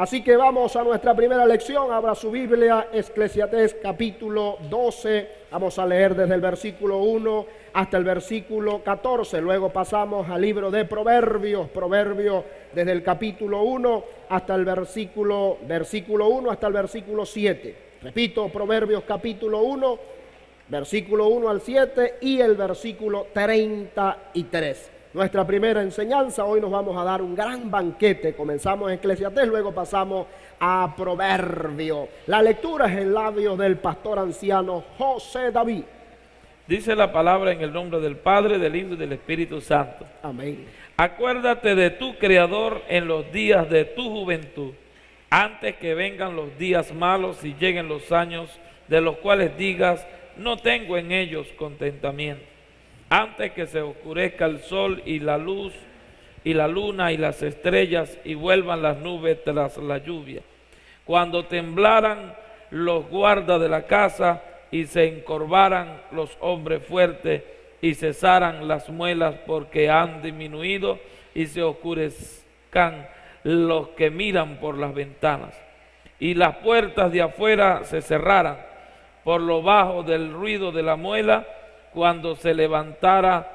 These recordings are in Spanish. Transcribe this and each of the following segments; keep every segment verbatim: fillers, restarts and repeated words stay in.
Así que vamos a nuestra primera lección. Abra su Biblia, Eclesiastés capítulo doce. Vamos a leer desde el versículo uno hasta el versículo catorce. Luego pasamos al libro de Proverbios. Proverbios desde el capítulo uno hasta el versículo, versículo uno hasta el versículo siete. Repito, Proverbios capítulo uno, versículo uno al siete y el versículo treinta y tres. Nuestra primera enseñanza, hoy nos vamos a dar un gran banquete. Comenzamos en Eclesiastés, luego pasamos a Proverbio. La lectura es en labios del pastor anciano José David. Dice la palabra en el nombre del Padre, del Hijo y del Espíritu Santo. Amén. Acuérdate de tu Creador en los días de tu juventud, antes que vengan los días malos y lleguen los años de los cuales digas, no tengo en ellos contentamiento. Antes que se oscurezca el sol y la luz y la luna y las estrellas y vuelvan las nubes tras la lluvia. Cuando temblaran los guardas de la casa y se encorvaran los hombres fuertes y cesaran las muelas porque han disminuido y se oscurezcan los que miran por las ventanas. Y las puertas de afuera se cerraran por lo bajo del ruido de la muela, cuando se levantara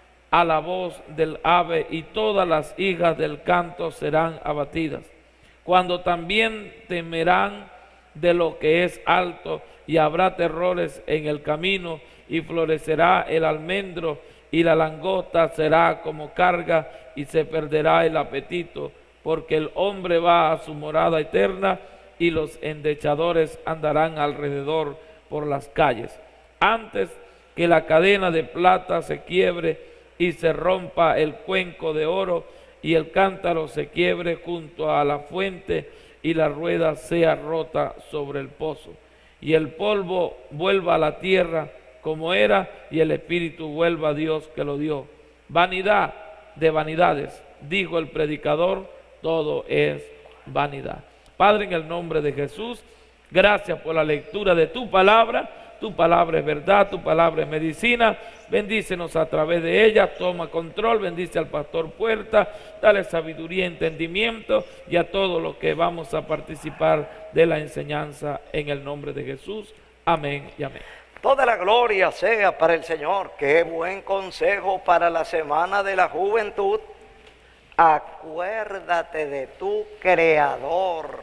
a la voz del ave y todas las hijas del canto serán abatidas. Cuando también temerán de lo que es alto y habrá terrores en el camino y florecerá el almendro y la langosta será como carga y se perderá el apetito, porque el hombre va a su morada eterna y los endechadores andarán alrededor por las calles. Antes que la cadena de plata se quiebre y se rompa el cuenco de oro y el cántaro se quiebre junto a la fuente y la rueda sea rota sobre el pozo y el polvo vuelva a la tierra como era y el espíritu vuelva a Dios que lo dio. Vanidad de vanidades, dijo el predicador, todo es vanidad. Padre, en el nombre de Jesús, gracias por la lectura de tu palabra. Tu palabra es verdad, tu palabra es medicina. Bendícenos a través de ella, toma control, bendice al pastor Puerta, dale sabiduría, entendimiento y a todos los que vamos a participar de la enseñanza en el nombre de Jesús. Amén y amén. Toda la gloria sea para el Señor. Qué buen consejo para la semana de la juventud. Acuérdate de tu Creador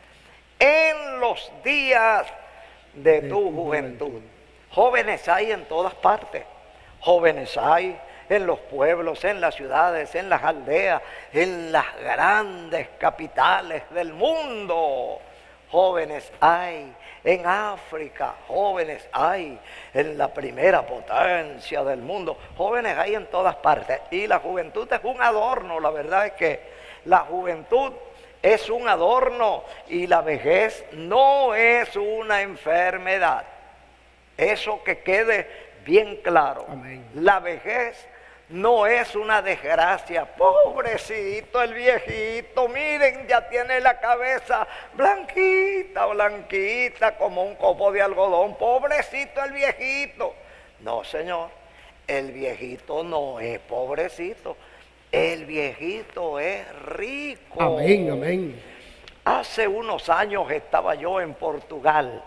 en los días de tu juventud. Jóvenes hay en todas partes. Jóvenes hay en los pueblos, en las ciudades, en las aldeas, en las grandes capitales del mundo. Jóvenes hay en África, jóvenes hay en la primera potencia del mundo. Jóvenes hay en todas partes. Y la juventud es un adorno. La verdad es que la juventud es un adorno y la vejez no es una enfermedad. Eso que quede bien claro. Amén. La vejez no es una desgracia. Pobrecito el viejito, miren, ya tiene la cabeza blanquita, blanquita, como un copo de algodón. Pobrecito el viejito. No, señor, el viejito no es pobrecito. El viejito es rico. Amén, amén. Hace unos años estaba yo en Portugal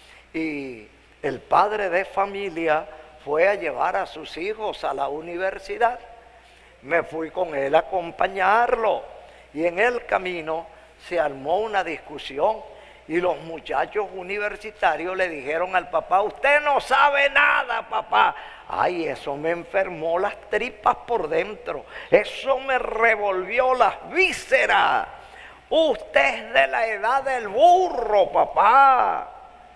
y el padre de familia fue a llevar a sus hijos a la universidad. Me fui con él a acompañarlo y en el camino se armó una discusión y los muchachos universitarios le dijeron al papá, usted no sabe nada, papá. Ay, eso me enfermó las tripas por dentro. Eso me revolvió las vísceras. Usted es de la edad del burro, papá.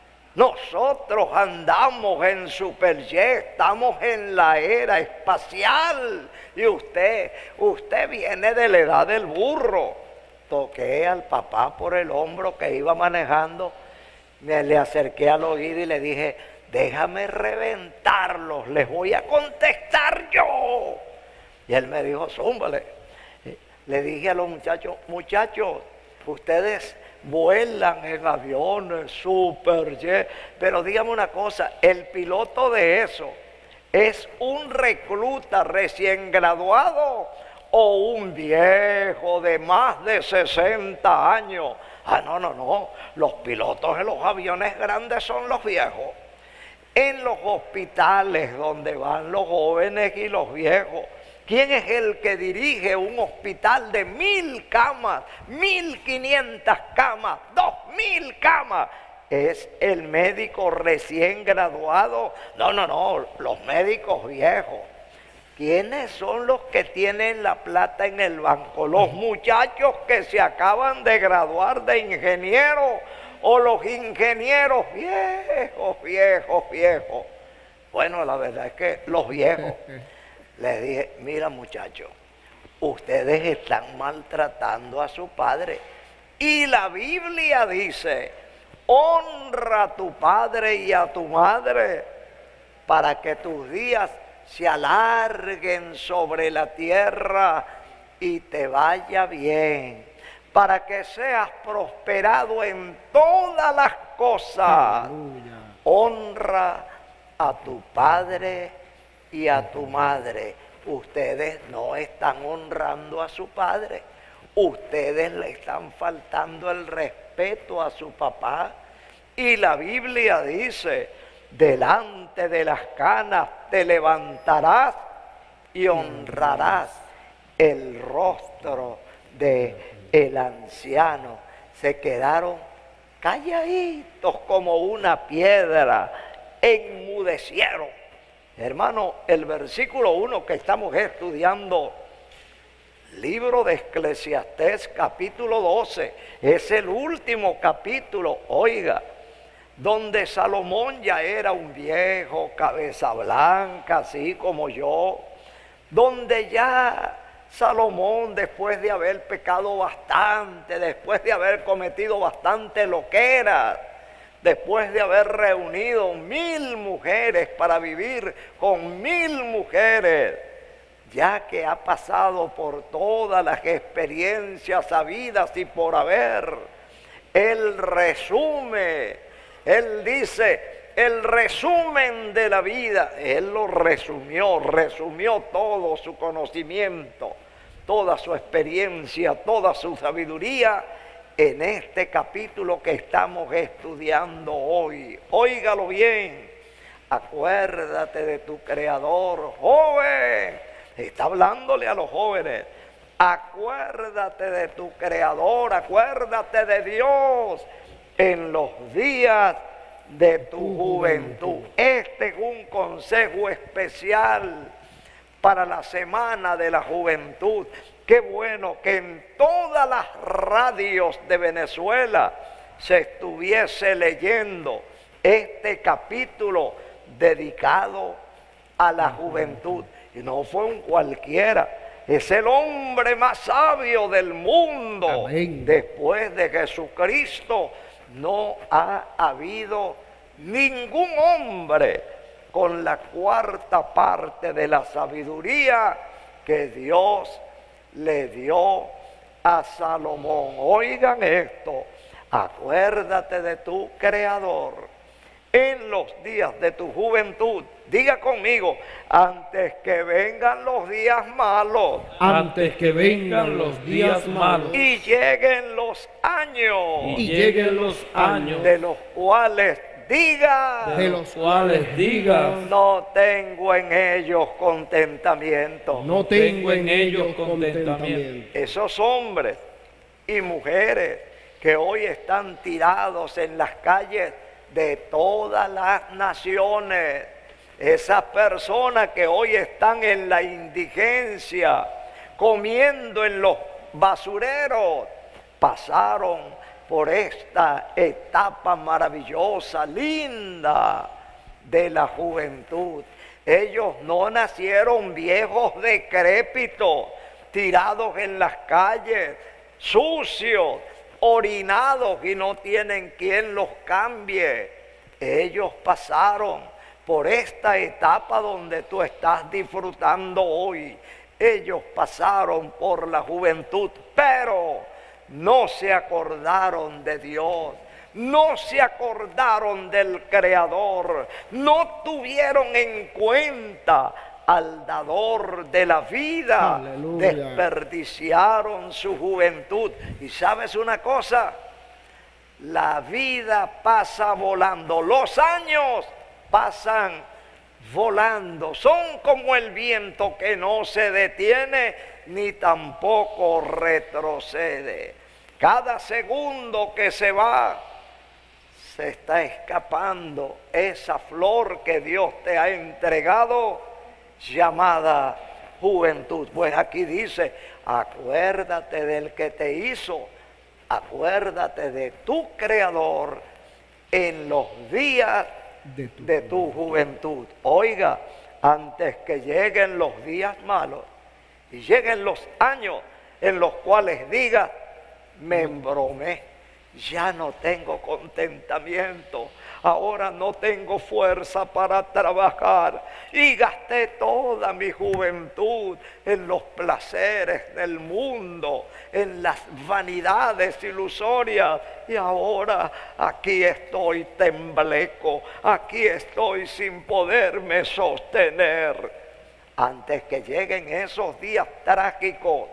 Nosotros andamos en superjet, estamos en la era espacial. Y usted, usted viene de la edad del burro. Toqué al papá por el hombro que iba manejando. Me le acerqué al oído y le dije, déjame reventarlos, les voy a contestar yo. Y él me dijo, zúmbale. Le dije a los muchachos, muchachos, ustedes vuelan en aviones, superjet, pero dígame una cosa, el piloto de eso es un recluta recién graduado o un viejo de más de sesenta años. Ah, no, no, no. Los pilotos de los aviones grandes son los viejos. En los hospitales donde van los jóvenes y los viejos, ¿quién es el que dirige un hospital de mil camas, mil quinientas camas, dos mil camas? Es el médico recién graduado. No, no, no, los médicos viejos. ¿Quiénes son los que tienen la plata en el banco? Los muchachos que se acaban de graduar de ingeniero, o los ingenieros viejos, viejos, viejos. Bueno, la verdad es que los viejos. Les dije, mira muchachos, ustedes están maltratando a su padre. Y la Biblia dice, honra a tu padre y a tu madre para que tus días se alarguen sobre la tierra y te vaya bien, para que seas prosperado en todas las cosas. Aleluya. Honra a tu padre y a tu madre. Ustedes no están honrando a su padre. Ustedes le están faltando el respeto a su papá. Y la Biblia dice, delante de las canas te levantarás y honrarás el rostro de el anciano. Se quedaron calladitos como una piedra, enmudecieron. Hermano, el versículo uno que estamos estudiando, libro de Eclesiastés capítulo doce, es el último capítulo, oiga, donde Salomón ya era un viejo, cabeza blanca, así como yo, donde ya Salomón, después de haber pecado bastante, después de haber cometido bastante loqueras, después de haber reunido mil mujeres para vivir con mil mujeres, ya que ha pasado por todas las experiencias habidas y por haber, él resume, él dice, el resumen de la vida, él lo resumió, resumió todo su conocimiento, toda su experiencia, toda su sabiduría en este capítulo que estamos estudiando hoy. Óigalo bien, acuérdate de tu Creador, joven, está hablándole a los jóvenes, acuérdate de tu Creador, acuérdate de Dios en los días de tu juventud. Este es un consejo especial para la semana de la juventud. Qué bueno que en todas las radios de Venezuela se estuviese leyendo este capítulo dedicado a la juventud. Y no fue un cualquiera, es el hombre más sabio del mundo. Amén. Después de Jesucristo no ha habido ningún hombre con la cuarta parte de la sabiduría que Dios le dio a Salomón. Oigan esto, acuérdate de tu Creador en los días de tu juventud. Diga conmigo, antes que vengan los días malos. Antes que vengan los días malos. Y lleguen los años. Y lleguen los años. De los cuales diga. De los cuales diga. No tengo en ellos contentamiento. No tengo en ellos contentamiento. Esos hombres y mujeres que hoy están tirados en las calles de todas las naciones, esas personas que hoy están en la indigencia, comiendo en los basureros, pasaron por esta etapa maravillosa, linda de la juventud. Ellos no nacieron viejos decrépitos, tirados en las calles, sucios, orinados y no tienen quien los cambie. Ellos pasaron por esta etapa donde tú estás disfrutando hoy. Ellos pasaron por la juventud, pero no se acordaron de Dios, no se acordaron del Creador, no tuvieron en cuenta al dador de la vida. Aleluya. Desperdiciaron su juventud. Y sabes una cosa, la vida pasa volando, los años pasan volando, son como el viento que no se detiene ni tampoco retrocede. Cada segundo que se va, se está escapando esa flor que Dios te ha entregado, llamada juventud. Pues aquí dice, acuérdate del que te hizo, acuérdate de tu Creador en los días De tu, de tu juventud. Oiga, antes que lleguen los días malos y lleguen los años en los cuales digas, me embromé, ya no tengo contentamiento, ahora no tengo fuerza para trabajar y gasté toda mi juventud en los placeres del mundo, en las vanidades ilusorias, y ahora aquí estoy tembleco, aquí estoy sin poderme sostener. Antes que lleguen esos días trágicos,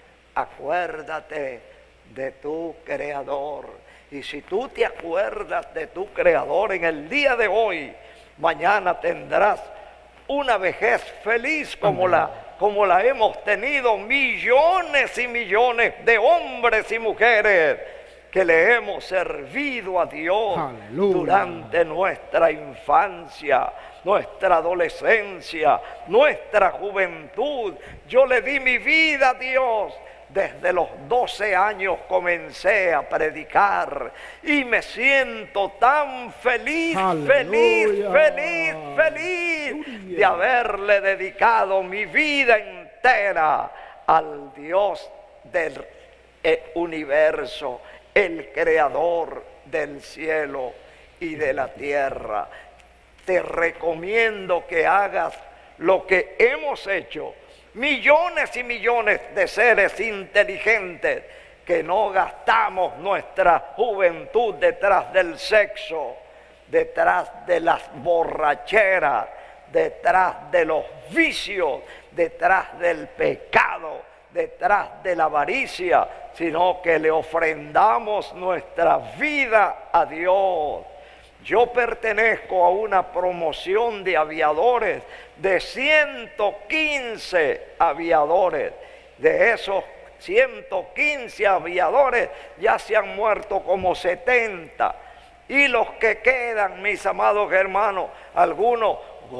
acuérdate de tu Creador. Y si tú te acuerdas de tu Creador en el día de hoy, mañana tendrás una vejez feliz como la, como la hemos tenido millones y millones de hombres y mujeres que le hemos servido a Dios. Aleluya. Durante nuestra infancia, nuestra adolescencia, nuestra juventud. Yo le di mi vida a Dios. Desde los doce años comencé a predicar y me siento tan feliz, Aleluya. feliz, feliz, feliz Aleluya. de haberle dedicado mi vida entera al Dios del universo, el creador del cielo y de la tierra. Te recomiendo que hagas lo que hemos hecho millones y millones de seres inteligentes, que no gastamos nuestra juventud detrás del sexo, detrás de las borracheras, detrás de los vicios, detrás del pecado, detrás de la avaricia, sino que le ofrendamos nuestra vida a Dios. Yo pertenezco a una promoción de aviadores, de ciento quince aviadores. De esos ciento quince aviadores ya se han muerto como setenta. Y los que quedan, mis amados hermanos, algunos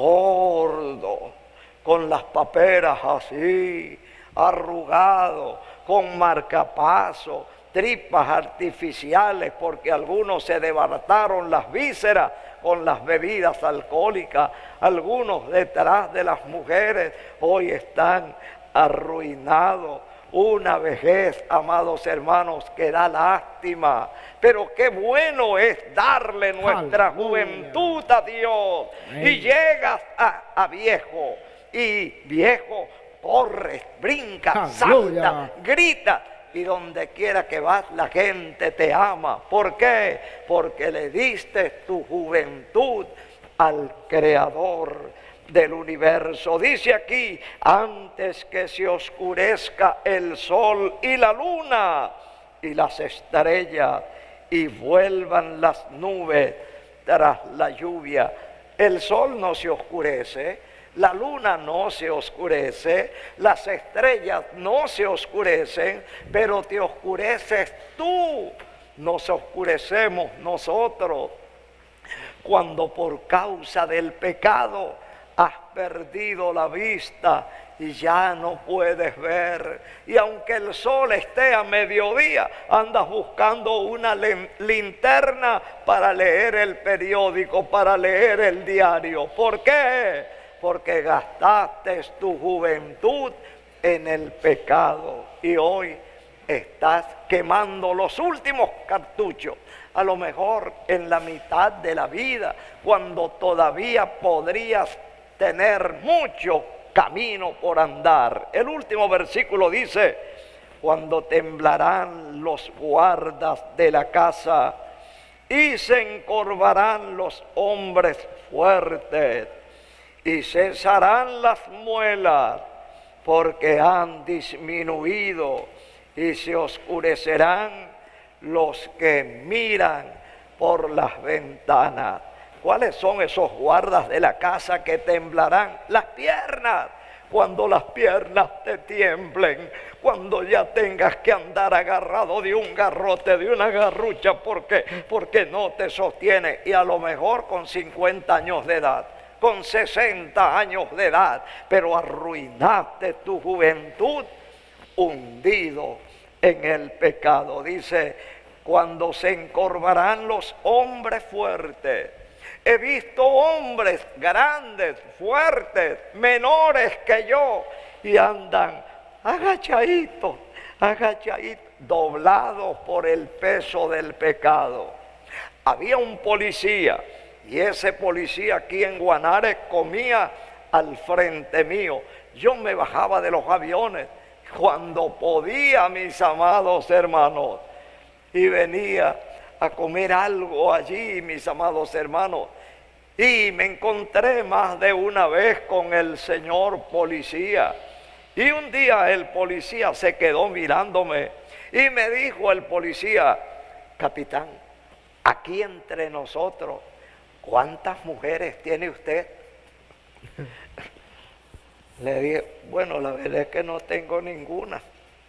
gordos, con las paperas así, arrugados, con marcapasos, tripas artificiales, porque algunos se desbarataron las vísceras con las bebidas alcohólicas. Algunos detrás de las mujeres hoy están arruinados. Una vejez, amados hermanos, que da lástima. Pero qué bueno es darle nuestra Aleluya. juventud a Dios. Amén. Y llegas a, a viejo, y viejo corres, brincas, salta, grita. Y donde quiera que vas, la gente te ama. ¿Por qué? Porque le diste tu juventud al Creador del universo. Dice aquí, antes que se oscurezca el sol y la luna y las estrellas y vuelvan las nubes tras la lluvia. El sol no se oscurece, la luna no se oscurece, las estrellas no se oscurecen, pero te oscureces tú. Nos oscurecemos nosotros cuando por causa del pecado has perdido la vista y ya no puedes ver. Y aunque el sol esté a mediodía, andas buscando una linterna para leer el periódico, para leer el diario. ¿Por qué? Porque gastaste tu juventud en el pecado y hoy estás quemando los últimos cartuchos, a lo mejor en la mitad de la vida, cuando todavía podrías tener mucho camino por andar. El último versículo dice, cuando temblarán los guardas de la casa y se encorvarán los hombres fuertes, y cesarán las muelas, porque han disminuido, y se oscurecerán los que miran por las ventanas. ¿Cuáles son esos guardas de la casa que temblarán? Las piernas. Cuando las piernas te tiemblen, cuando ya tengas que andar agarrado de un garrote, de una garrucha, porque, porque no te sostiene, y a lo mejor con cincuenta años de edad, con sesenta años de edad, pero arruinaste tu juventud hundido en el pecado. Dice, cuando se encorvarán los hombres fuertes. He visto hombres grandes, fuertes, menores que yo, y andan agachaditos, agachaditos, doblados por el peso del pecado. Había un policía, y ese policía aquí en Guanare comía al frente mío. Yo me bajaba de los aviones cuando podía, mis amados hermanos, y venía a comer algo allí, mis amados hermanos, y me encontré más de una vez con el señor policía. Y un día el policía se quedó mirándome y me dijo el policía, capitán, aquí entre nosotros, ¿cuántas mujeres tiene usted? Le dije, bueno, la verdad es que no tengo ninguna.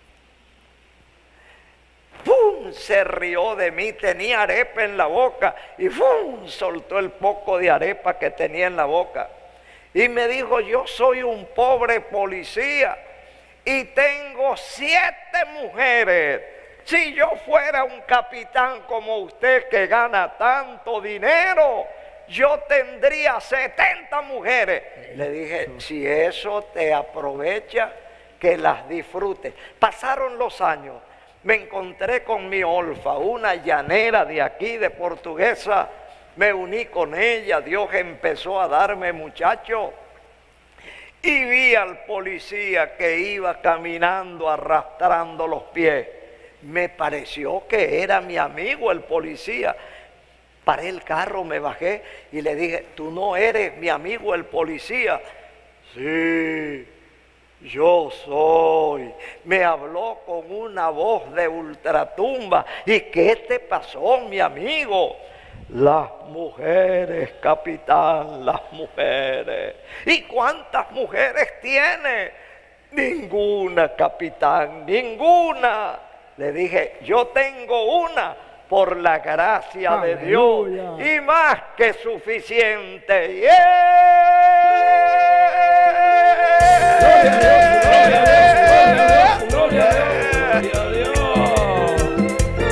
¡Pum! Se rió de mí, tenía arepa en la boca y ¡pum! Soltó el poco de arepa que tenía en la boca. Y me dijo, yo soy un pobre policía y tengo siete mujeres. Si yo fuera un capitán como usted que gana tanto dinero, yo tendría setenta mujeres. Le dije, si eso te aprovecha, que las disfrutes. Pasaron los años. Me encontré con mi Olfa, una llanera de aquí, de Portuguesa. Me uní con ella, Dios empezó a darme muchachos. Y vi al policía que iba caminando, arrastrando los pies. Me pareció que era mi amigo el policía. Paré el carro, me bajé y le dije, ¿tú no eres mi amigo el policía? Sí. Yo soy. Me habló con una voz de ultratumba. ¿Y qué te pasó, mi amigo? Las mujeres, capitán, las mujeres. ¿Y cuántas mujeres tiene? Ninguna, capitán, ninguna. Le dije, yo tengo una por la gracia ¡Aleluya! de Dios y más que suficiente. ¡Yeah! Gloria a Dios, gloria a Dios, gloria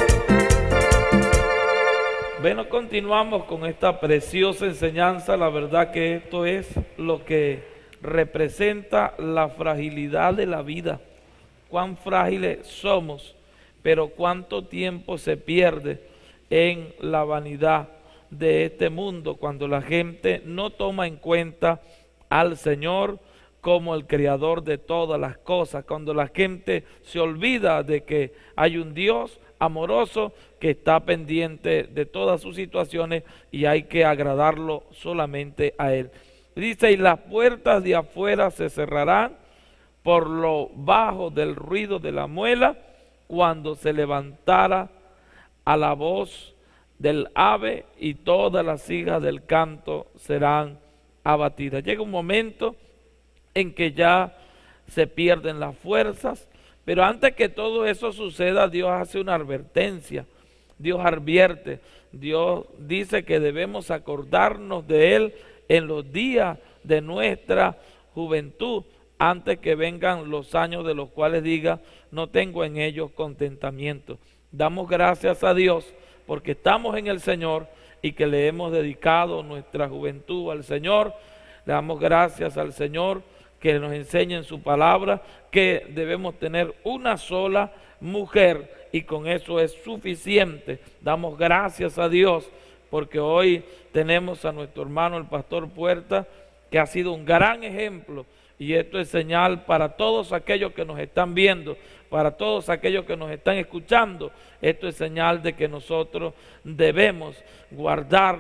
a Dios. Bueno, continuamos con esta preciosa enseñanza. La verdad que esto es lo que representa la fragilidad de la vida. Cuán frágiles somos, pero cuánto tiempo se pierde en la vanidad de este mundo cuando la gente no toma en cuenta al Señor como el creador de todas las cosas, cuando la gente se olvida de que hay un Dios amoroso que está pendiente de todas sus situaciones y hay que agradarlo solamente a Él. Dice, y las puertas de afuera se cerrarán por lo bajo del ruido de la muela, cuando se levantara a la voz del ave, y todas las hijas del canto serán abatidas. Llega un momento en que ya se pierden las fuerzas, pero antes que todo eso suceda, Dios hace una advertencia, Dios advierte, Dios dice que debemos acordarnos de Él en los días de nuestra juventud, antes que vengan los años de los cuales diga, no tengo en ellos contentamiento. Damos gracias a Dios porque estamos en el Señor y que le hemos dedicado nuestra juventud al Señor. Le damos gracias al Señor que nos enseña en su palabra que debemos tener una sola mujer y con eso es suficiente. Damos gracias a Dios porque hoy tenemos a nuestro hermano el pastor Puerta, que ha sido un gran ejemplo, y esto es señal para todos aquellos que nos están viendo, para todos aquellos que nos están escuchando. Esto es señal de que nosotros debemos guardarnos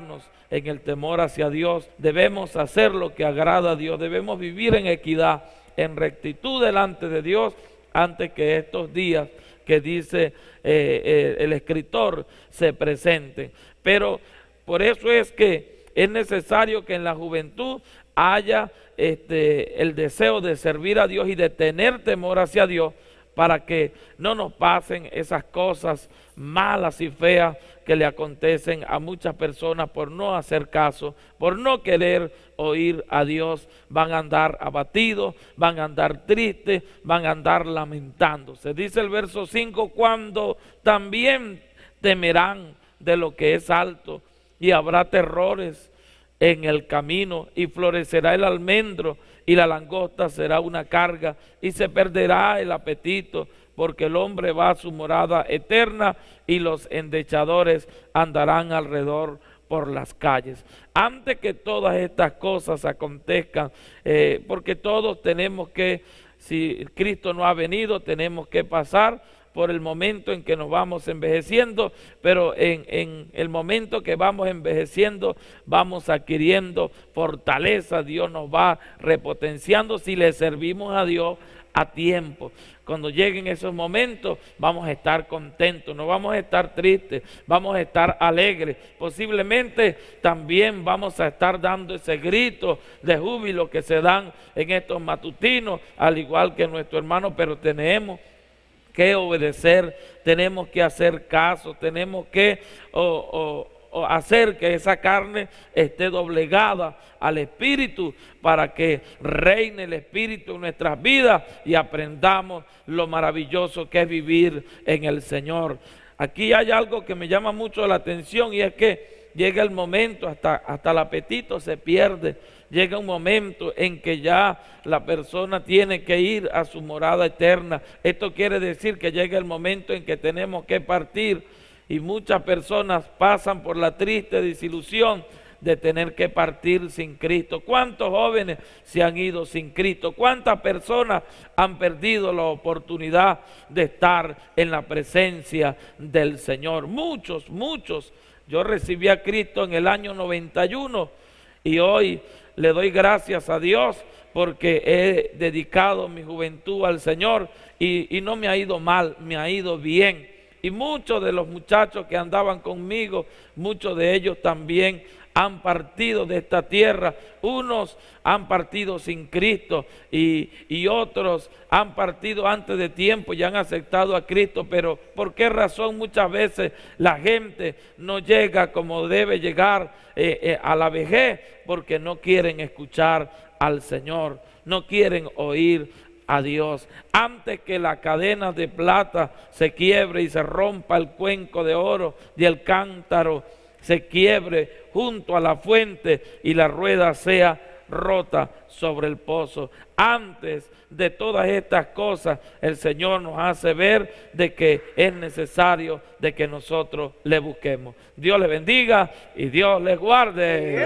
en el temor hacia Dios, debemos hacer lo que agrada a Dios, debemos vivir en equidad, en rectitud delante de Dios, antes que estos días que dice eh, eh, el escritor se presenten. Pero por eso es que es necesario que en la juventud haya este, el deseo de servir a Dios y de tener temor hacia Dios, para que no nos pasen esas cosas malas y feas que le acontecen a muchas personas por no hacer caso, por no querer oír a Dios. Van a andar abatidos, van a andar tristes, van a andar lamentándose. Dice el verso cinco, cuando también temerán de lo que es alto, y habrá terrores en el camino, y florecerá el almendro, y la langosta será una carga, y se perderá el apetito, porque el hombre va a su morada eterna, y los endechadores andarán alrededor por las calles. Antes que todas estas cosas acontezcan, eh, porque todos tenemos que, si Cristo no ha venido, tenemos que pasar por el momento en que nos vamos envejeciendo, pero en, en el momento que vamos envejeciendo, vamos adquiriendo fortaleza. Dios nos va repotenciando si le servimos a Dios a tiempo. Cuando lleguen esos momentos, vamos a estar contentos, no vamos a estar tristes, vamos a estar alegres. Posiblemente también vamos a estar dando ese grito de júbilo que se dan en estos matutinos, al igual que nuestro hermano, pero tenemos que obedecer, tenemos que hacer caso, tenemos que oh, oh, oh, hacer que esa carne esté doblegada al Espíritu, para que reine el Espíritu en nuestras vidas y aprendamos lo maravilloso que es vivir en el Señor. Aquí hay algo que me llama mucho la atención, y es que llega el momento, hasta, hasta el apetito se pierde. Llega un momento en que ya la persona tiene que ir a su morada eterna. Esto quiere decir que llega el momento en que tenemos que partir, y muchas personas pasan por la triste desilusión de tener que partir sin Cristo. ¿Cuántos jóvenes se han ido sin Cristo? ¿Cuántas personas han perdido la oportunidad de estar en la presencia del Señor? Muchos, muchos. Yo recibí a Cristo en el año noventa y uno, y hoy le doy gracias a Dios porque he dedicado mi juventud al Señor, y, y no me ha ido mal, me ha ido bien. Y muchos de los muchachos que andaban conmigo, muchos de ellos también han partido de esta tierra. Unos han partido sin Cristo, y, y otros han partido antes de tiempo y han aceptado a Cristo. Pero ¿por qué razón muchas veces la gente no llega como debe llegar eh, eh, a la vejez? Porque no quieren escuchar al Señor, no quieren oír a Dios. Antes que la cadena de plata se quiebre y se rompa el cuenco de oro, y el cántaro se quiebre junto a la fuente y la rueda sea rota sobre el pozo. Antes de todas estas cosas, el Señor nos hace ver de que es necesario de que nosotros le busquemos. Dios les bendiga y Dios les guarde.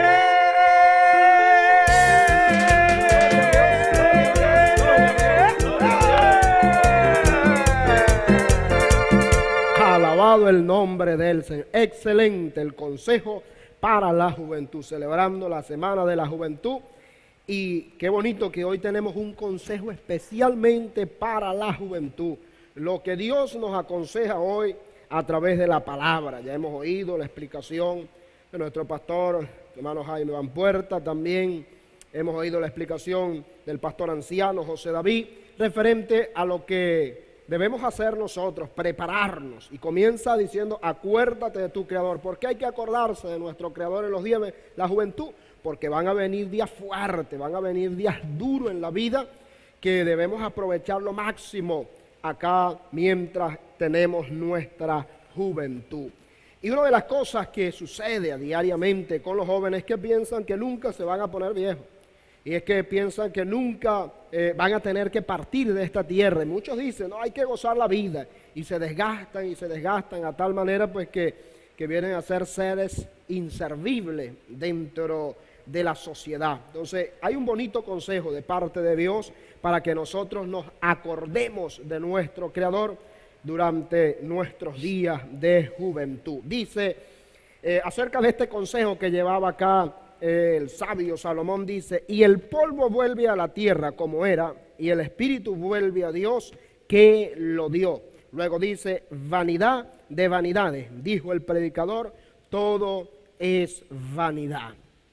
Alabado el nombre del Señor. Excelente el consejo para la juventud, celebrando la Semana de la Juventud. Y qué bonito que hoy tenemos un consejo especialmente para la juventud. Lo que Dios nos aconseja hoy a través de la palabra. Ya hemos oído la explicación de nuestro pastor, hermano Jaime Van Puerta. También hemos oído la explicación del pastor anciano José David, referente a lo que debemos hacer nosotros, prepararnos. Y comienza diciendo, acuérdate de tu Creador. ¿Por qué hay que acordarse de nuestro Creador en los días de la juventud? Porque van a venir días fuertes, van a venir días duros en la vida, que debemos aprovechar lo máximo acá mientras tenemos nuestra juventud. Y una de las cosas que sucede a diariamente con los jóvenes es que piensan que nunca se van a poner viejos. Y es que piensan que nunca eh, van a tener que partir de esta tierra. Y muchos dicen, no, hay que gozar la vida. Y se desgastan y se desgastan a tal manera pues que, que vienen a ser seres inservibles dentro de la sociedad. Entonces hay un bonito consejo de parte de Dios para que nosotros nos acordemos de nuestro Creador durante nuestros días de juventud. Dice Eh, acerca de este consejo que llevaba acá eh, el sabio Salomón, dice: y el polvo vuelve a la tierra como era, y el espíritu vuelve a Dios que lo dio. Luego dice: vanidad de vanidades, dijo el predicador, todo es vanidad.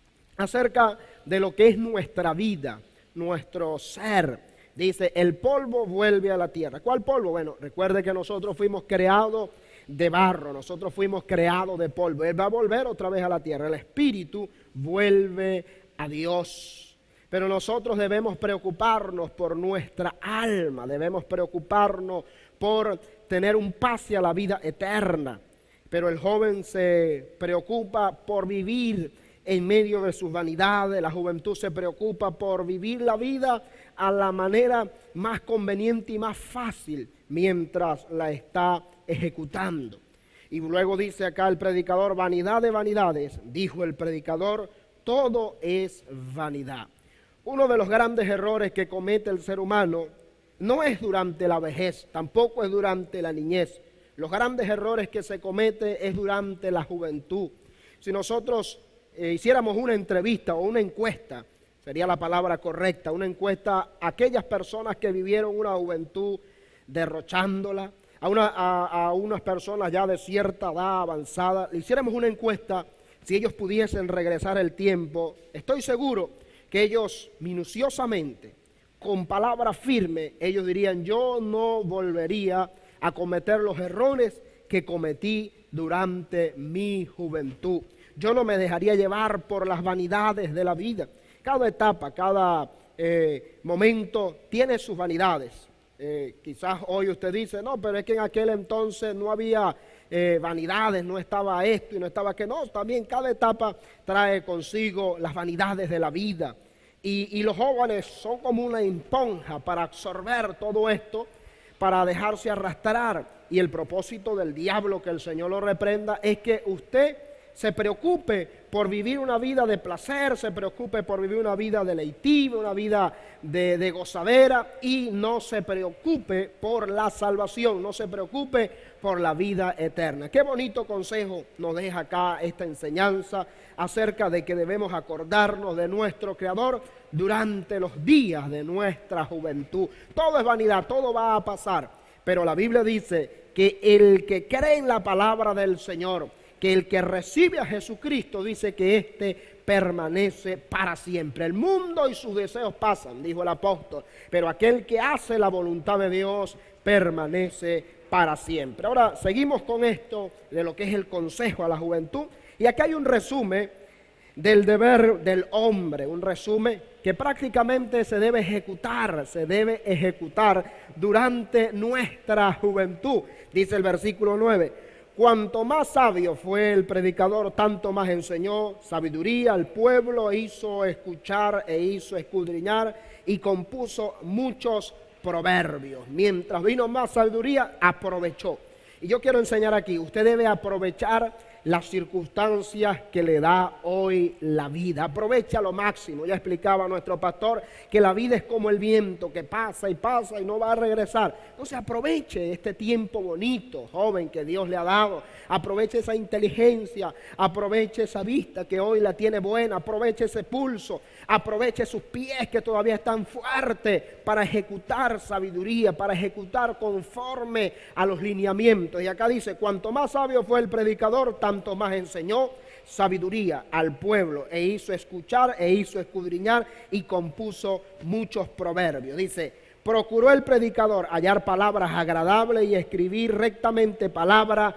Acerca de lo que es nuestra vida, nuestro ser, dice: el polvo vuelve a la tierra. ¿Cuál polvo? Bueno, recuerde que nosotros fuimos creados de barro, nosotros fuimos creados de polvo. Él va a volver otra vez a la tierra. El espíritu vuelve a Dios. Pero nosotros debemos preocuparnos por nuestra alma, debemos preocuparnos por tener un pase a la vida eterna. Pero el joven se preocupa por vivir en medio de sus vanidades, la juventud se preocupa por vivir la vida a la manera más conveniente y más fácil mientras la está ejecutando. Y luego dice acá el predicador: vanidad de vanidades, dijo el predicador, todo es vanidad. Uno de los grandes errores que comete el ser humano no es durante la vejez, tampoco es durante la niñez. Los grandes errores que se cometen es durante la juventud. Si nosotros eh, hiciéramos una entrevista o una encuesta, sería la palabra correcta, una encuesta a aquellas personas que vivieron una juventud derrochándola, a, una, a, a unas personas ya de cierta edad avanzada, le hiciéramos una encuesta, si ellos pudiesen regresar el tiempo, estoy seguro que ellos minuciosamente, con palabras firmes, ellos dirían: yo no volvería a cometer los errores que cometí durante mi juventud. Yo no me dejaría llevar por las vanidades de la vida. Cada etapa, cada eh, momento tiene sus vanidades. Eh, quizás hoy usted dice: no, pero es que en aquel entonces no había eh, vanidades, no estaba esto y no estaba aquello. No, también cada etapa trae consigo las vanidades de la vida. Y, y los jóvenes son como una esponja para absorber todo esto, para dejarse arrastrar. Y el propósito del diablo, que el Señor lo reprenda, es que usted se preocupe por vivir una vida de placer, se preocupe por vivir una vida deleitiva, una vida de, de gozadera, y no se preocupe por la salvación, no se preocupe por la vida eterna. Qué bonito consejo nos deja acá esta enseñanza acerca de que debemos acordarnos de nuestro Creador durante los días de nuestra juventud. Todo es vanidad, todo va a pasar, pero la Biblia dice que el que cree en la palabra del Señor, que el que recibe a Jesucristo, dice que éste permanece para siempre. El mundo y sus deseos pasan, dijo el apóstol, pero aquel que hace la voluntad de Dios permanece para siempre. Ahora seguimos con esto de lo que es el consejo a la juventud, y acá hay un resumen del deber del hombre, un resumen que prácticamente se debe ejecutar, se debe ejecutar durante nuestra juventud. Dice el versículo nueve: cuanto más sabio fue el predicador, tanto más enseñó sabiduría al pueblo, hizo escuchar e hizo escudriñar y compuso muchos proverbios. Mientras vino más sabiduría, aprovechó. Y yo quiero enseñar aquí, usted debe aprovechar las circunstancias que le da hoy la vida. Aprovecha lo máximo. Ya explicaba nuestro pastor que la vida es como el viento que pasa y pasa y no va a regresar. Entonces aproveche este tiempo bonito, joven, que Dios le ha dado. Aproveche esa inteligencia, aproveche esa vista que hoy la tiene buena, aproveche ese pulso, aproveche sus pies que todavía están fuertes para ejecutar sabiduría, para ejecutar conforme a los lineamientos. Y acá dice: cuanto más sabio fue el predicador, tanto más enseñó sabiduría al pueblo, e hizo escuchar e hizo escudriñar y compuso muchos proverbios. Dice: procuró el predicador hallar palabras agradables y escribir rectamente palabras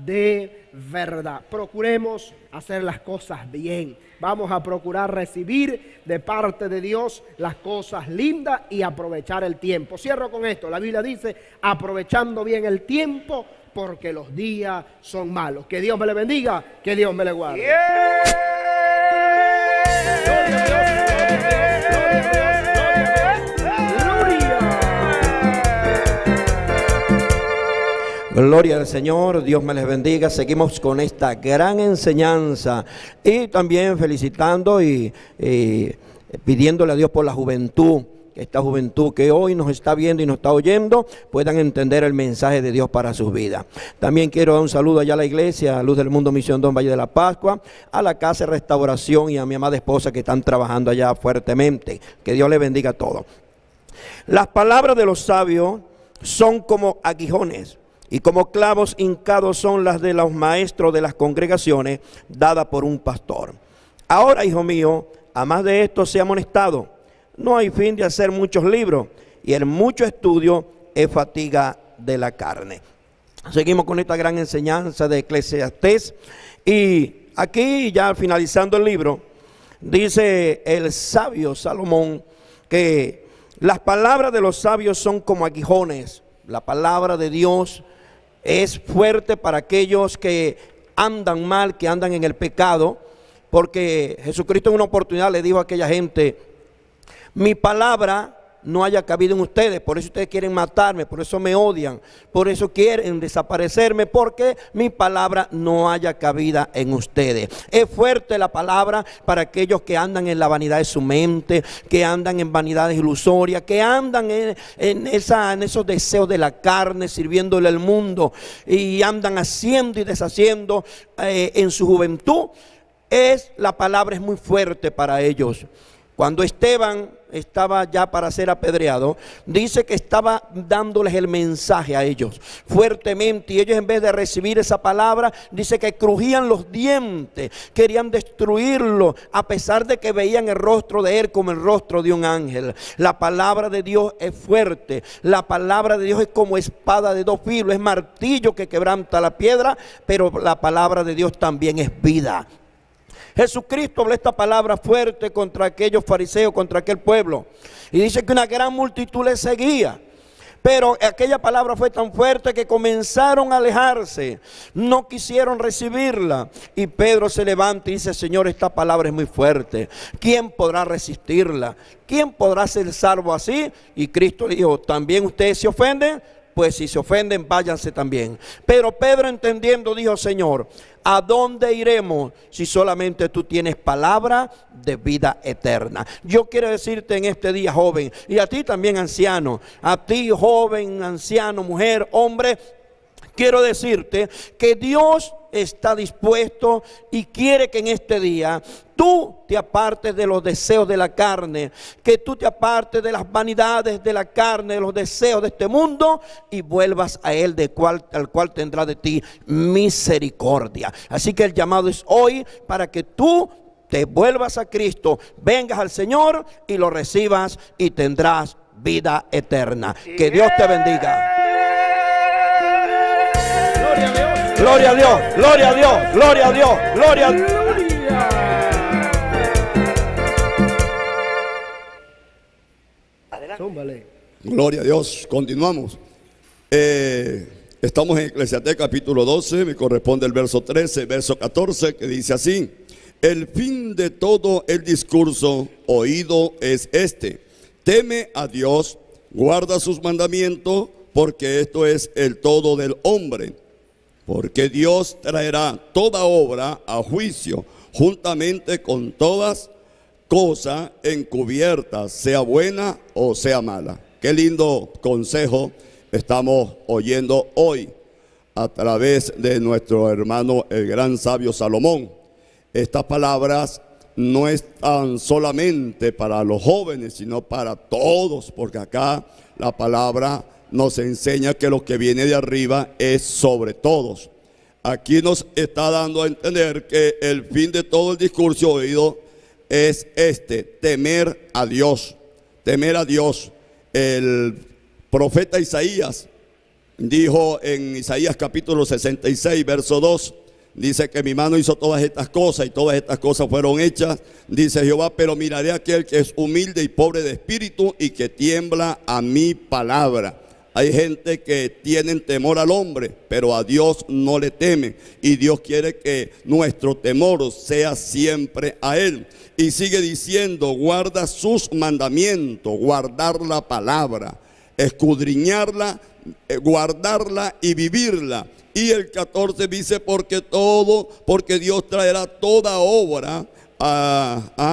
de verdad. Procuremos hacer las cosas bien. Vamos a procurar recibir de parte de Dios las cosas lindas y aprovechar el tiempo. Cierro con esto. La Biblia dice: aprovechando bien el tiempo, porque los días son malos. Que Dios me le bendiga, que Dios me le guarde. Yeah. Gloria a Dios. Gloria al Señor, Dios me les bendiga. Seguimos con esta gran enseñanza y también felicitando y, y pidiéndole a Dios por la juventud que esta juventud que hoy nos está viendo y nos está oyendo puedan entender el mensaje de Dios para sus vidas. También quiero dar un saludo allá a la iglesia, a Luz del Mundo Misión Don Valle de la Pascua, a la Casa de Restauración y a mi amada esposa que están trabajando allá fuertemente. Que Dios les bendiga a todos. Las palabras de los sabios son como aguijones y como clavos hincados son las de los maestros de las congregaciones dadas por un pastor. Ahora, hijo mío, a más de esto sea amonestado. No hay fin de hacer muchos libros, y el mucho estudio es fatiga de la carne. Seguimos con esta gran enseñanza de Eclesiastés, y aquí ya finalizando el libro, dice el sabio Salomón que las palabras de los sabios son como aguijones. La palabra de Dios es fuerte para aquellos que andan mal, que andan en el pecado, porque Jesucristo en una oportunidad le dijo a aquella gente: mi palabra no haya cabido en ustedes, por eso ustedes quieren matarme, por eso me odian, por eso quieren desaparecerme, porque mi palabra no haya cabida en ustedes. Es fuerte la palabra para aquellos que andan en la vanidad de su mente, que andan en vanidades ilusorias, que andan en, en, esa, en esos deseos de la carne, sirviéndole al mundo, y andan haciendo y deshaciendo eh, en su juventud. Es, la palabra es muy fuerte para ellos. Cuando Esteban estaba ya para ser apedreado, dice que estaba dándoles el mensaje a ellos fuertemente, y ellos, en vez de recibir esa palabra, dice que crujían los dientes, querían destruirlo, a pesar de que veían el rostro de él como el rostro de un ángel. La palabra de Dios es fuerte, la palabra de Dios es como espada de dos filos, es martillo que quebranta la piedra, pero la palabra de Dios también es vida. Jesucristo habló esta palabra fuerte contra aquellos fariseos, contra aquel pueblo, y dice que una gran multitud le seguía. Pero aquella palabra fue tan fuerte que comenzaron a alejarse, no quisieron recibirla. Y Pedro se levanta y dice: Señor, esta palabra es muy fuerte, ¿quién podrá resistirla? ¿Quién podrá ser salvo así? Y Cristo le dijo: ¿también ustedes se ofenden? Pues si se ofenden, váyanse también. Pero Pedro, entendiendo, dijo: Señor, ¿a dónde iremos si solamente tú tienes palabra de vida eterna? Yo quiero decirte en este día, joven, y a ti también, anciano, a ti, joven, anciano, mujer, hombre, quiero decirte que Dios está dispuesto y quiere que en este día tú te apartes de los deseos de la carne, que tú te apartes de las vanidades de la carne, de los deseos de este mundo, y vuelvas a Él, de cual, al cual tendrá de ti misericordia. Así que el llamado es hoy para que tú te vuelvas a Cristo, vengas al Señor y lo recibas, y tendrás vida eterna. Que Dios te bendiga. Gloria a Dios, gloria a Dios, gloria a Dios, gloria a Dios. Adelante. Gloria a Dios, continuamos. Eh, estamos en Eclesiastés capítulo doce, me corresponde el verso trece, verso catorce, que dice así: el fin de todo el discurso oído es este: teme a Dios, guarda sus mandamientos, porque esto es el todo del hombre. Porque Dios traerá toda obra a juicio, juntamente con todas cosas encubiertas, sea buena o sea mala. Qué lindo consejo estamos oyendo hoy a través de nuestro hermano, el gran sabio Salomón. Estas palabras no están solamente para los jóvenes, sino para todos, porque acá la palabra nos enseña que lo que viene de arriba es sobre todos. Aquí nos está dando a entender que el fin de todo el discurso oído es este: temer a Dios, temer a Dios. El profeta Isaías dijo en Isaías capítulo sesenta y seis, verso dos, dice que mi mano hizo todas estas cosas y todas estas cosas fueron hechas, dice Jehová, pero miraré a aquel que es humilde y pobre de espíritu y que tiembla a mi palabra. Hay gente que tienen temor al hombre, pero a Dios no le temen. Y Dios quiere que nuestro temor sea siempre a Él. Y sigue diciendo: guarda sus mandamientos, guardar la palabra, escudriñarla, guardarla y vivirla. Y el catorce dice: porque todo, porque Dios traerá toda obra a, a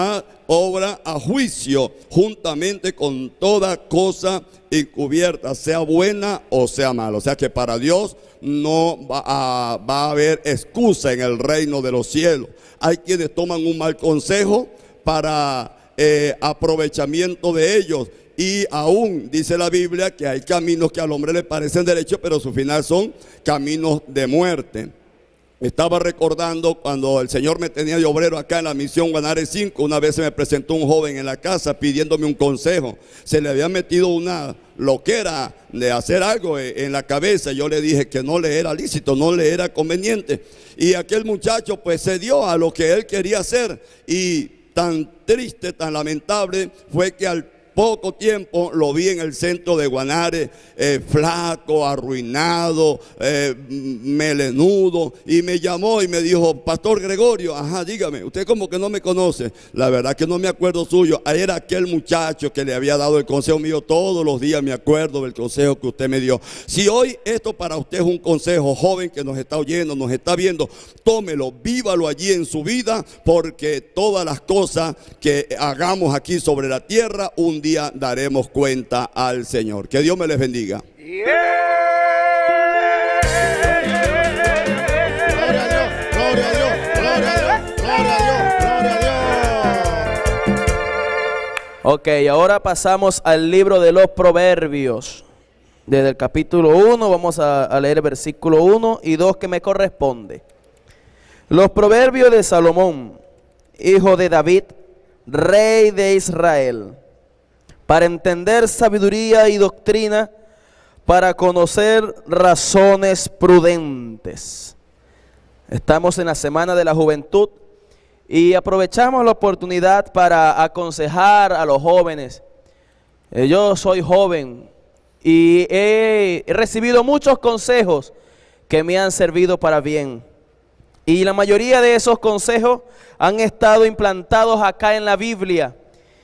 obra a juicio juntamente con toda cosa encubierta, sea buena o sea mala. O sea que para Dios no va a, va a haber excusa en el reino de los cielos. Hay quienes toman un mal consejo para eh, aprovechamiento de ellos. Y aún dice la Biblia que hay caminos que al hombre le parecen derechos, pero su final son caminos de muerte. Estaba recordando cuando el Señor me tenía de obrero acá en la misión Guanare cinco. Una vez se me presentó un joven en la casa pidiéndome un consejo. Se le había metido una loquera de hacer algo en la cabeza. Yo le dije que no le era lícito, no le era conveniente. Y aquel muchacho pues se dio a lo que él quería hacer. Y tan triste, tan lamentable fue que al poco tiempo lo vi en el centro de Guanare, eh, flaco, arruinado, eh, melenudo, y me llamó y me dijo: Pastor Gregorio, ajá, dígame, usted como que no me conoce. La verdad que no me acuerdo suyo. Era aquel muchacho que le había dado el consejo mío. Todos los días me acuerdo del consejo que usted me dio. Si hoy esto para usted es un consejo, joven que nos está oyendo, nos está viendo, tómelo, vívalo allí en su vida, porque todas las cosas que hagamos aquí sobre la tierra, un día daremos cuenta al Señor. Que Dios me les bendiga. Yeah. Gloria a Dios, gloria a Dios, gloria a Dios, gloria a Dios, gloria a Dios. Ok, ahora pasamos al libro de los Proverbios. Desde el capítulo uno vamos a, a leer el versículo uno y dos que me corresponde. Los Proverbios de Salomón, hijo de David, rey de Israel, para entender sabiduría y doctrina, para conocer razones prudentes. Estamos en la Semana de la Juventud y aprovechamos la oportunidad para aconsejar a los jóvenes. Eh, yo soy joven y he recibido muchos consejos que me han servido para bien. Y la mayoría de esos consejos han estado implantados acá en la Biblia.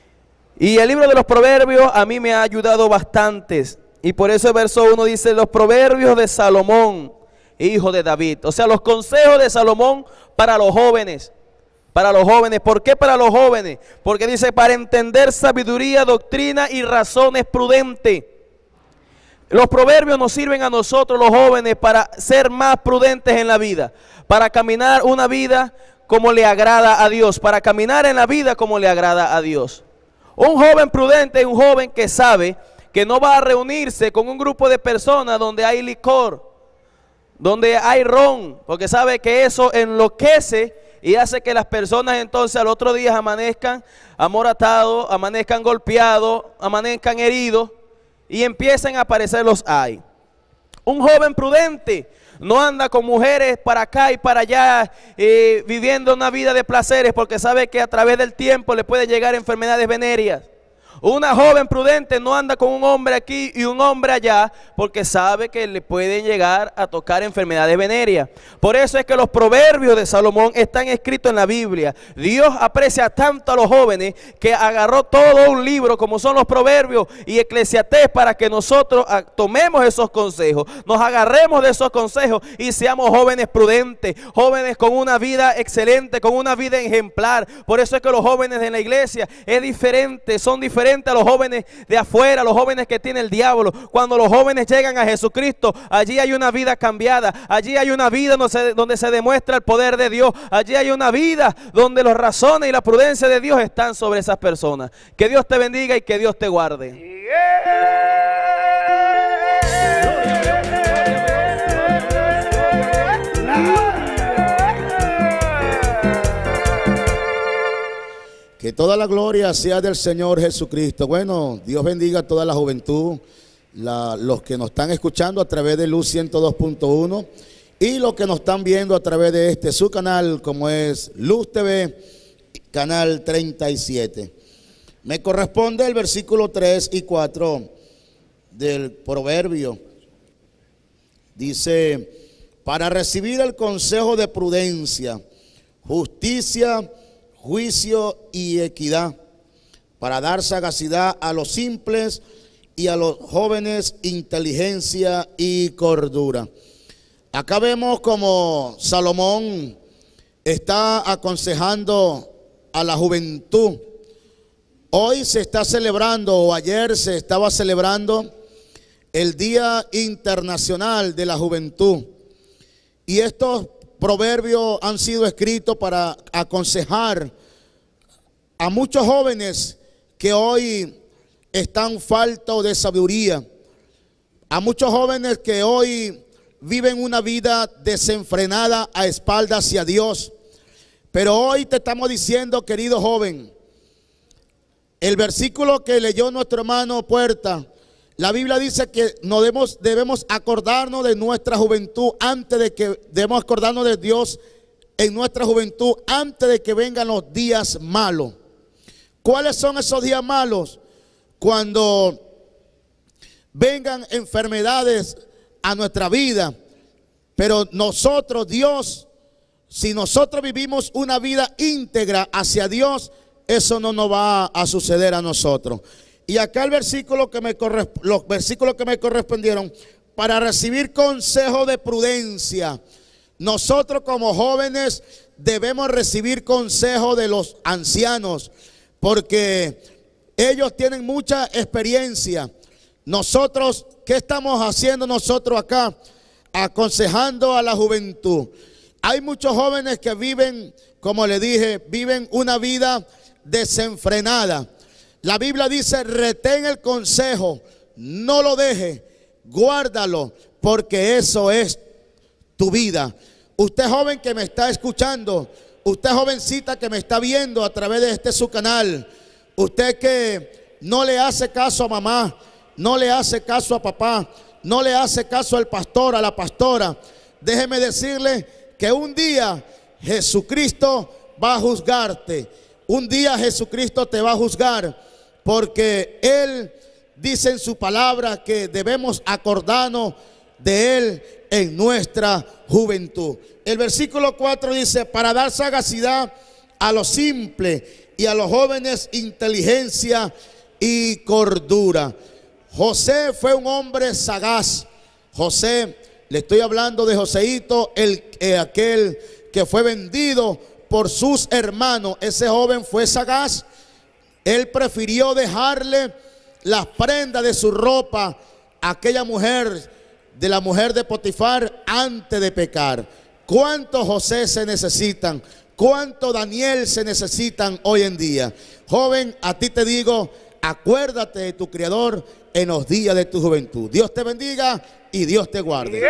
Y el libro de los Proverbios a mí me ha ayudado bastante. Y por eso el verso uno dice: los Proverbios de Salomón, hijo de David. O sea, los consejos de Salomón para los jóvenes. Para los jóvenes. ¿Por qué para los jóvenes? Porque dice: para entender sabiduría, doctrina y razones prudentes. Los proverbios nos sirven a nosotros los jóvenes para ser más prudentes en la vida. Para caminar una vida como le agrada a Dios. Para caminar en la vida como le agrada a Dios. Un joven prudente es un joven que sabe que no va a reunirse con un grupo de personas donde hay licor, donde hay ron, porque sabe que eso enloquece y hace que las personas entonces al otro día amanezcan amoratados, amanezcan golpeados, amanezcan heridos y empiecen a aparecer los hay. Un joven prudente no anda con mujeres para acá y para allá eh, viviendo una vida de placeres, porque sabe que a través del tiempo le puede llegar enfermedades venéreas. Una joven prudente no anda con un hombre aquí y un hombre allá, porque sabe que le pueden llegar a tocar enfermedades venéreas. Por eso es que los proverbios de Salomón están escritos en la Biblia. Dios aprecia tanto a los jóvenes que agarró todo un libro como son los proverbios y Eclesiastés para que nosotros tomemos esos consejos, nos agarremos de esos consejos y seamos jóvenes prudentes, jóvenes con una vida excelente, con una vida ejemplar. Por eso es que los jóvenes de la iglesia es diferente, son diferentes a los jóvenes de afuera, los jóvenes que tiene el diablo. Cuando los jóvenes llegan a Jesucristo, allí hay una vida cambiada, allí hay una vida donde se, donde se demuestra el poder de Dios, allí hay una vida donde las razones y la prudencia de Dios están sobre esas personas. Que Dios te bendiga y que Dios te guarde. Yeah. Que toda la gloria sea del Señor Jesucristo. Bueno, Dios bendiga a toda la juventud, la, los que nos están escuchando a través de Luz ciento dos punto uno y los que nos están viendo a través de este su canal, como es Luz T V, canal treinta y siete. Me corresponde el versículo tres y cuatro del proverbio. Dice: para recibir el consejo de prudencia, justicia, juicio y equidad, para dar sagacidad a los simples y a los jóvenes inteligencia y cordura. Acá vemos como Salomón está aconsejando a la juventud Hoy se está celebrando, o ayer se estaba celebrando, el Día Internacional de la Juventud. Y estos proverbios han sido escritos para aconsejar a muchos jóvenes que hoy están faltos de sabiduría, a muchos jóvenes que hoy viven una vida desenfrenada a espaldas hacia Dios. Pero hoy te estamos diciendo, querido joven, el versículo que leyó nuestro hermano Puerta, la Biblia dice que no debemos, debemos acordarnos de nuestra juventud antes de que, debemos acordarnos de Dios en nuestra juventud antes de que vengan los días malos. ¿Cuáles son esos días malos? Cuando vengan enfermedades a nuestra vida. Pero nosotros, Dios, si nosotros vivimos una vida íntegra hacia Dios, eso no nos va a suceder a nosotros. Y acá el versículo que me los versículos que me correspondieron, para recibir consejo de prudencia. Nosotros como jóvenes debemos recibir consejo de los ancianos, porque ellos tienen mucha experiencia. Nosotros, ¿qué estamos haciendo nosotros acá? Aconsejando a la juventud. Hay muchos jóvenes que viven, como le dije, viven una vida desenfrenada. La Biblia dice, retén el consejo, no lo deje, guárdalo, porque eso es tu vida. Usted joven que me está escuchando, usted jovencita que me está viendo a través de este su canal, usted que no le hace caso a mamá, no le hace caso a papá, no le hace caso al pastor, a la pastora, déjeme decirle que un día Jesucristo va a juzgarte. Un día Jesucristo te va a juzgar, porque Él dice en su palabra que debemos acordarnos de Él en nuestra juventud. El versículo cuatro dice, para dar sagacidad a los simples y a los jóvenes inteligencia y cordura. José fue un hombre sagaz. José, le estoy hablando de Joséito, el, eh, aquel que fue vendido por sus hermanos. Ese joven fue sagaz. Él prefirió dejarle las prendas de su ropa a aquella mujer, de la mujer de Potifar, antes de pecar. ¿Cuántos José se necesitan? ¿Cuántos Daniel se necesitan hoy en día? Joven, a ti te digo, acuérdate de tu Creador en los días de tu juventud. Dios te bendiga y Dios te guarde.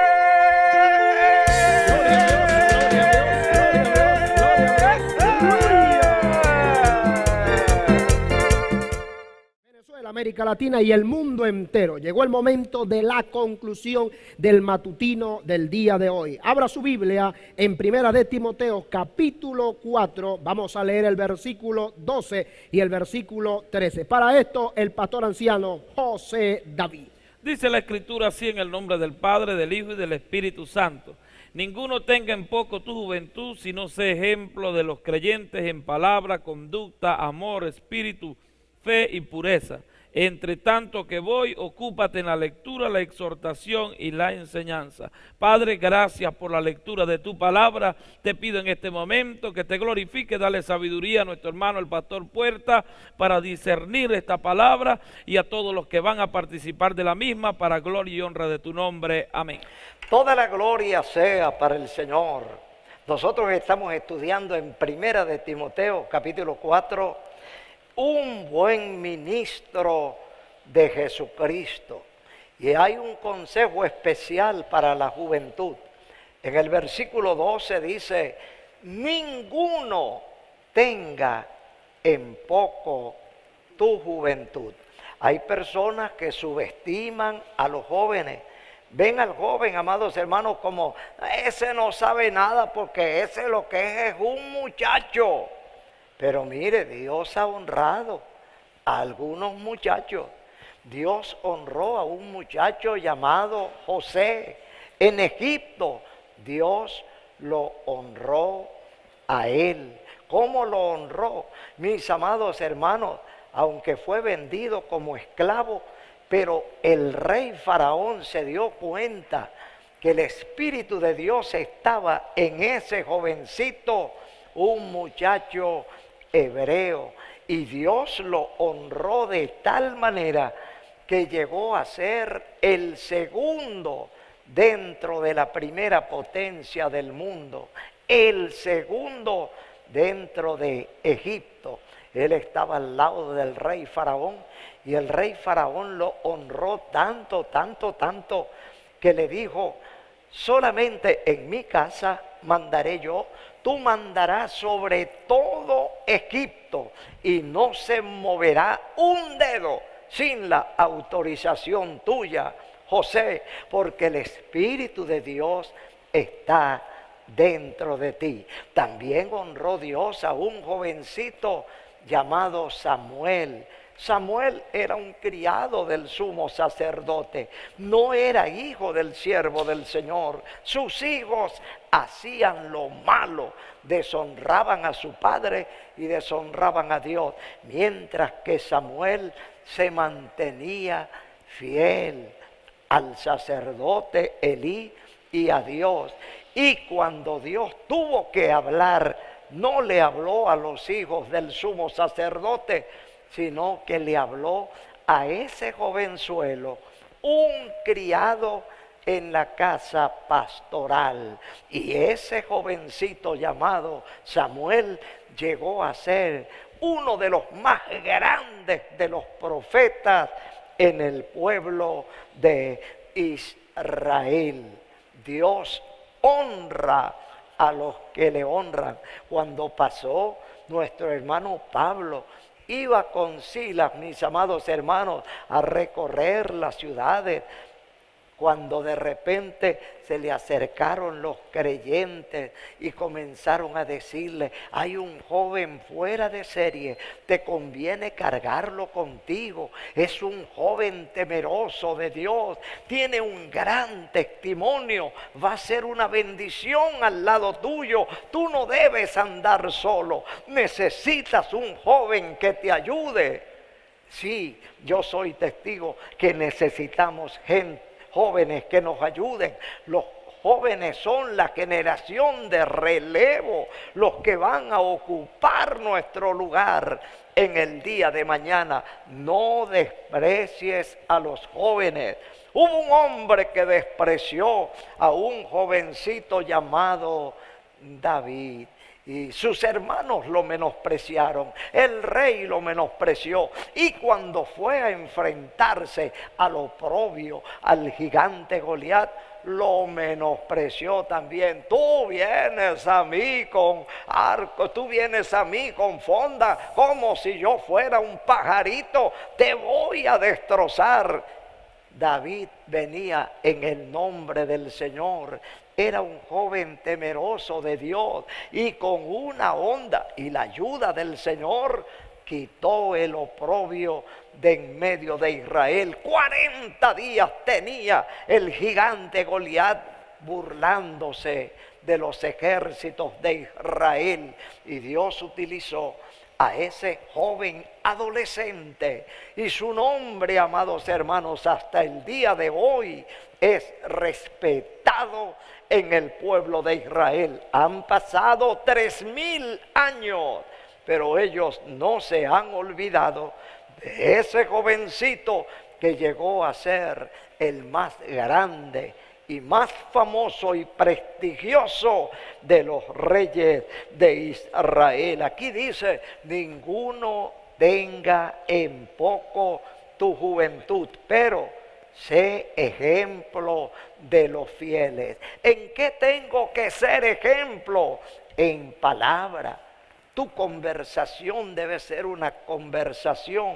América Latina y el mundo entero. Llegó el momento de la conclusión del matutino del día de hoy. Abra su Biblia en Primera de Timoteo capítulo cuatro. Vamos a leer el versículo doce y el versículo trece. Para esto el pastor anciano José David. Dice la Escritura así en el nombre del Padre, del Hijo y del Espíritu Santo. Ninguno tenga en poco tu juventud, sino sé ejemplo de los creyentes en palabra, conducta, amor, espíritu, fe y pureza. Entre tanto que voy, ocúpate en la lectura, la exhortación y la enseñanza. Padre, gracias por la lectura de tu palabra. Te pido en este momento que te glorifique, dale sabiduría a nuestro hermano el pastor Puerta para discernir esta palabra, y a todos los que van a participar de la misma, para gloria y honra de tu nombre. Amén. Toda la gloria sea para el Señor. Nosotros estamos estudiando en Primera de Timoteo capítulo cuatro, un buen ministro de Jesucristo. Y hay un consejo especial para la juventud. En el versículo doce dice, ninguno tenga en poco tu juventud. Hay personas que subestiman a los jóvenes. Ven al joven, amados hermanos, como ese no sabe nada, porque ese lo que es es un muchacho. Pero mire, Dios ha honrado a algunos muchachos. Dios honró a un muchacho llamado José en Egipto. Dios lo honró a él. ¿Cómo lo honró? Mis amados hermanos, aunque fue vendido como esclavo, pero el rey Faraón se dio cuenta que el Espíritu de Dios estaba en ese jovencito, un muchacho hebreo, y Dios lo honró de tal manera que llegó a ser el segundo dentro de la primera potencia del mundo, el segundo dentro de Egipto. Él estaba al lado del rey Faraón y el rey Faraón lo honró tanto, tanto, tanto que le dijo: solamente en mi casa mandaré yo, tú mandarás sobre todo Egipto y no se moverá un dedo sin la autorización tuya, José, porque el Espíritu de Dios está dentro de ti. También honró Dios a un jovencito llamado Samuel. Samuel era un criado del sumo sacerdote, no era hijo del siervo del Señor. Sus hijos hacían lo malo, deshonraban a su padre y deshonraban a Dios, mientras que Samuel se mantenía fiel al sacerdote Elí y a Dios. Y cuando Dios tuvo que hablar, no le habló a los hijos del sumo sacerdote, sino que le habló a ese jovenzuelo, un criado en la casa pastoral. Y ese jovencito llamado Samuel llegó a ser uno de los más grandes de los profetas en el pueblo de Israel. Dios honra a los que le honran. Cuando pasó nuestro hermano Pablo, iba con Silas, mis amados hermanos, a recorrer las ciudades, cuando de repente se le acercaron los creyentes y comenzaron a decirle: hay un joven fuera de serie, te conviene cargarlo contigo, es un joven temeroso de Dios, tiene un gran testimonio, va a ser una bendición al lado tuyo, tú no debes andar solo, necesitas un joven que te ayude. Sí, yo soy testigo que necesitamos gente, jóvenes que nos ayuden. Los jóvenes son la generación de relevo, los que van a ocupar nuestro lugar en el día de mañana. No desprecies a los jóvenes. Hubo un hombre que despreció a un jovencito llamado David. Y sus hermanos lo menospreciaron, el rey lo menospreció. Y cuando fue a enfrentarse al oprobio, al gigante Goliat, lo menospreció también. Tú vienes a mí con arco, tú vienes a mí con fonda, como si yo fuera un pajarito, te voy a destrozar. David venía en el nombre del Señor. Era un joven temeroso de Dios y con una onda y la ayuda del Señor quitó el oprobio de en medio de Israel. cuarenta días tenía el gigante Goliat burlándose de los ejércitos de Israel, y Dios utilizó a ese joven adolescente, y su nombre, amados hermanos, hasta el día de hoy es respetado en el pueblo de Israel. Han pasado tres mil años, pero ellos no se han olvidado de ese jovencito que llegó a ser el más grande y más famoso y prestigioso de los reyes de Israel. Aquí dice: ninguno tenga en poco tu juventud, pero sé ejemplo de los fieles. ¿En qué tengo que ser ejemplo? En palabra. Tu conversación debe ser una conversación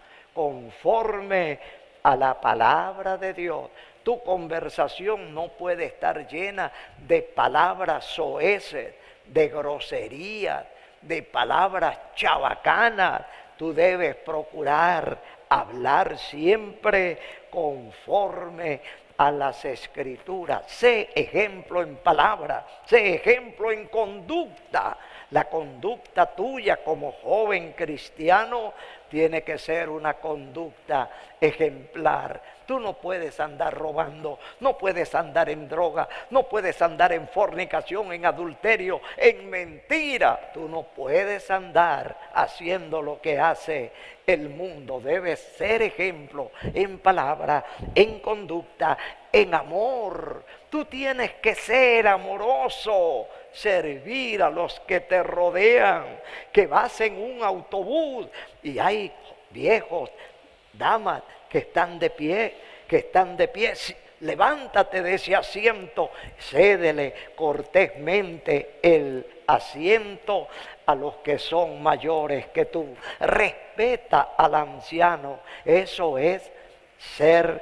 conforme a la palabra de Dios. Tu conversación no puede estar llena de palabras soeces, de groserías, de palabras chabacanas. Tú debes procurar hablar siempre conforme a las Escrituras. Sé ejemplo en palabra, sé ejemplo en conducta. La conducta tuya como joven cristiano tiene que ser una conducta ejemplar. Tú no puedes andar robando, no puedes andar en droga, no puedes andar en fornicación, en adulterio, en mentira. Tú no puedes andar haciendo lo que hace el mundo. Debes ser ejemplo en palabra, en conducta, en amor. Tú tienes que ser amoroso, servir a los que te rodean, que vas en un autobús y hay viejos, damas que están de pie, que están de pie. Levántate de ese asiento, cédele cortésmente el asiento a los que son mayores que tú. Respeta al anciano. Eso es ser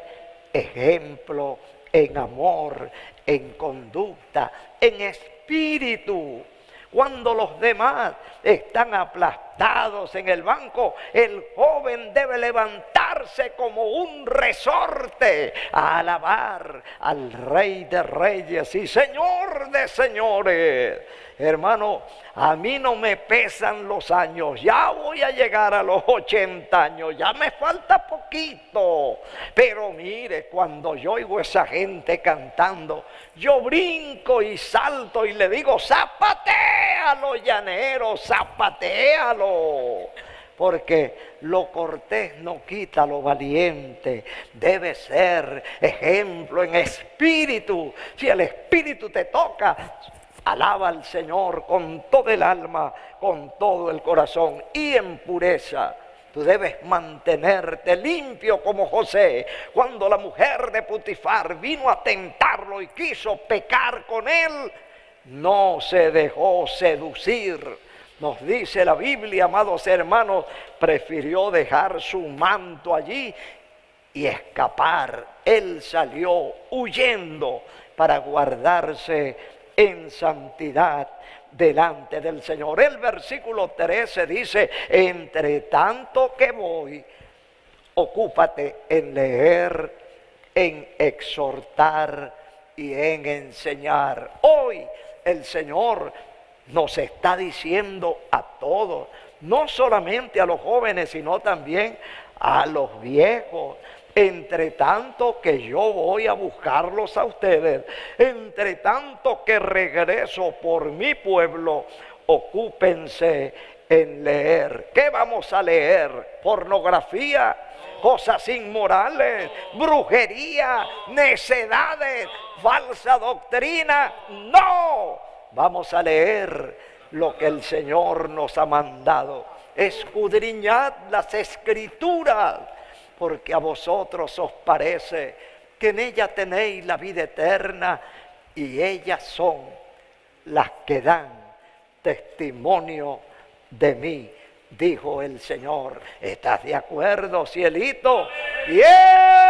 ejemplo en amor, en conducta, en espíritu. Cuando los demás están aplastados en el banco, el joven debe levantarse como un resorte a alabar al Rey de Reyes y Señor de Señores. Hermano, a mí no me pesan los años, ya voy a llegar a los ochenta años, ya me falta poquito. Pero mire, cuando yo oigo a esa gente cantando, yo brinco y salto y le digo, zapatéalo, llanero, zapatéalo. Porque lo cortés no quita lo valiente. Debe ser ejemplo en espíritu. Si el espíritu te toca, alaba al Señor con todo el alma, con todo el corazón y en pureza. Tú debes mantenerte limpio como José. Cuando la mujer de Potifar vino a tentarlo y quiso pecar con él, no se dejó seducir. Nos dice la Biblia, amados hermanos, prefirió dejar su manto allí y escapar. Él salió huyendo para guardarse en santidad delante del Señor. El versículo trece dice, entre tanto que voy, ocúpate en leer, en exhortar y en enseñar. Hoy el Señor nos está diciendo a todos, no solamente a los jóvenes, sino también a los viejos. Entre tanto que yo voy a buscarlos a ustedes, entre tanto que regreso por mi pueblo, ocúpense en leer. ¿Qué vamos a leer? ¿Pornografía? ¿Cosas inmorales? ¿Brujería? ¿Necedades? ¿Falsa doctrina? ¡No! Vamos a leer lo que el Señor nos ha mandado. Escudriñad las Escrituras, porque a vosotros os parece que en ella tenéis la vida eterna y ellas son las que dan testimonio de mí, dijo el Señor. ¿Estás de acuerdo, cielito? ¡Bien!